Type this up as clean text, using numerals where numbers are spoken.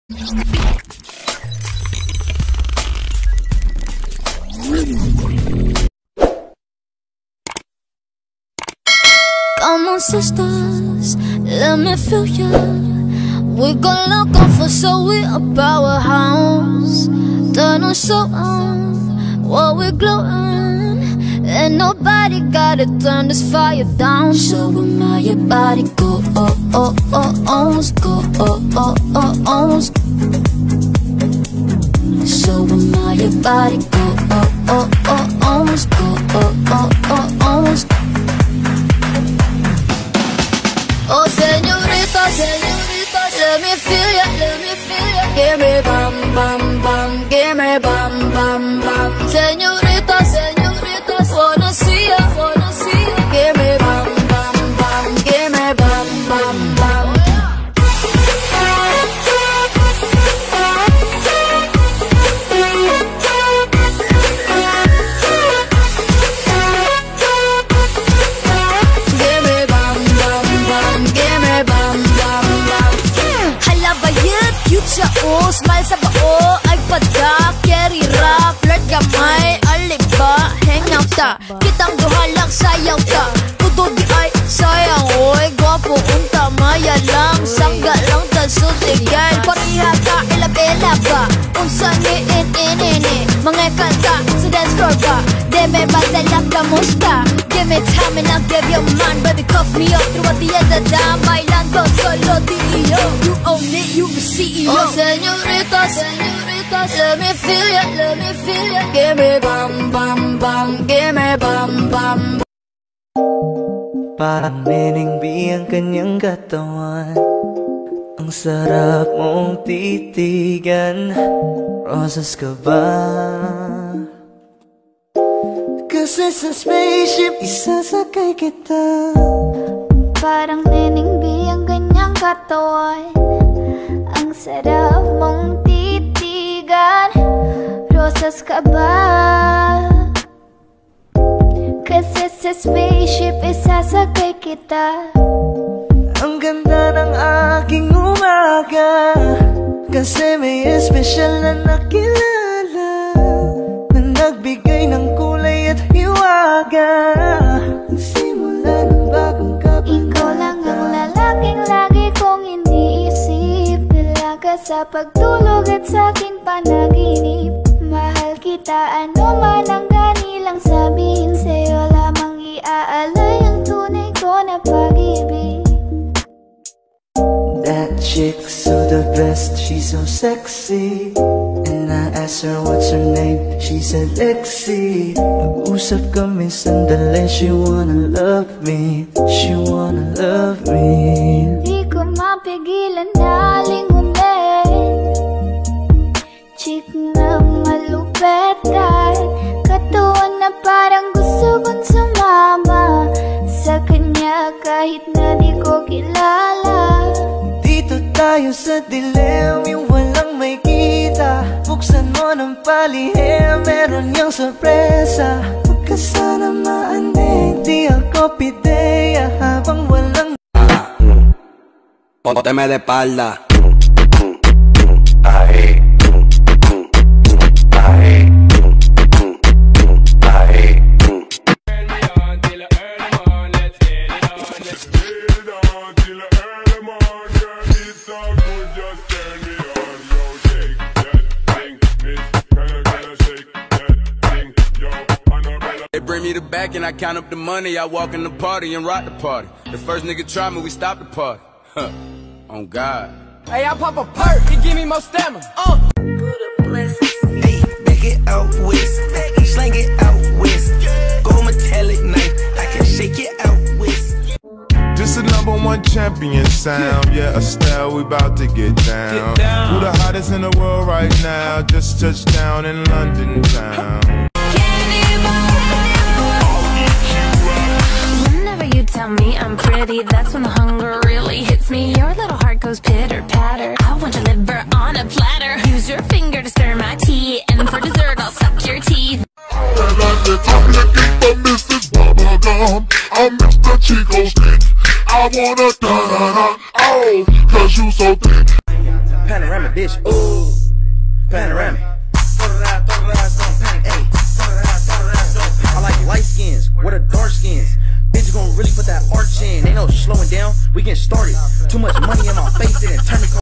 Come on, sisters, let me feel ya. We gon' lock off for so we a powerhouse. Turn on so on while we glowing. And nobody gotta turn this fire down. Show 'em how your body go, oh, oh, oh, oh, go, oh, oh, oh, oh. Show 'em how your body go, oh, oh, oh, oh, go, oh, oh, oh, oh. Oh, señorita, señorita, let me feel ya, let me feel ya. Give me bam, bam, bam, give me bam, bam, bam. Señorita, señorita, wanna see ya, wanna see ya. Give me bam, bam, bam, give me bam, bam, bam. Smile sa bao, ay pada, carry rap, flirt gamay, aliba, hang out ta. Kitang duhalak, sayaw ta. Kudo di ay sayang, oy, gwapo, unta, maya lang. Sangga lang ta, sutigay. Pariha ka, ilabela ba? Unsa ni, mga kanta, sa dance floor ba? Deme ba lang kamusta? Give me time and I'll give you mine. Baby, cuff me up through at the end of time. Bailando solo D.E.O. You own it, you the CEO. Oh, señorita, señorita, let me feel ya, let me feel ya. Give me bam, bam, bam, give me bam, bam. Parang Nining B ang kanyang katawan. Ang sarap mong titigan. Rosas ka ba? Kasi sa spaceship isasakay kita. Parang Nining B ang kanyang katawan. Ang sarap mong titigan. Rosas ka ba? Kasi sa spaceship isasakay kita. Ang ganda ng aking umaga. Kasi may espesyal na nakilala na nagbigay ng kulay at hiwaga. Simula ng bagong kabanata. Ikaw lang ang lalaking lagi kong iniisip. Dalaga sa pagtulog at sa aking panaginip. Mahal kita, ano man ang ganilang sabihin. Sa'yo lamang iaalay ang tunay ko na pag-ibig. That chick's so the best, she's so sexy. And I asked her what's her name, she said Lexi. Nag-usap kami sandali, she wanna love me, she wanna love me. Di ko mapigilan na lingunin. Chick na malupet at katawan na parang gusto kong sumama sa kanya kahit na di ko kilala. Dito tayo sa dilim, yung walang may kita. Buksan mo ng palihim, meron niyang sorpresa. Huwag ka sana maanig, di ako pideya habang walang Pónteme de espalda. Ahí. Ahí. Ahí. They bring me the back and I count up the money. I walk in the party and rock the party. The first nigga try me, we stop the party. Huh. On God. Hey, I pop a perk, it give me more stamina. Hey, back it out west, slang it out west. Go metallic knife, I can shake it out west. This the #1 champion sound, yeah, Estelle, we about to get down. Who the hottest in the world right now? Just touched down in London town. Whenever you tell me I'm pretty, that's when the hunger really hits me. Your little heart goes pitter patter. I want your liver on a platter. Use your finger to stir my tea, and for dessert I'll suck your teeth. I'm Mr. Chico's dick. I wanna da-da-da, oh, cause you so thick. panoramic, bitch. Ooh, panoramic. I like light skins, what are dark skins? Bitch, you gon' really put that arch in. Ain't no slowing down, we getting started. Too much money in my face, it didn't turn me.